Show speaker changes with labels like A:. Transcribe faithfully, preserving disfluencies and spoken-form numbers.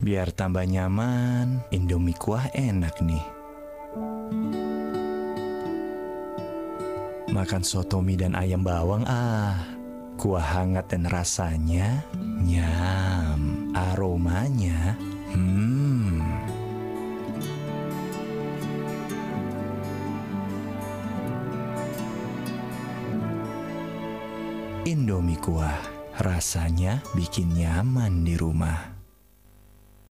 A: Biar tambah nyaman, Indomie kuah enak nih. Makan soto mie dan ayam bawang ah. Kuah hangat dan rasanya nyam. Aromanya hmm. Indomie kuah, rasanya bikin nyaman di rumah.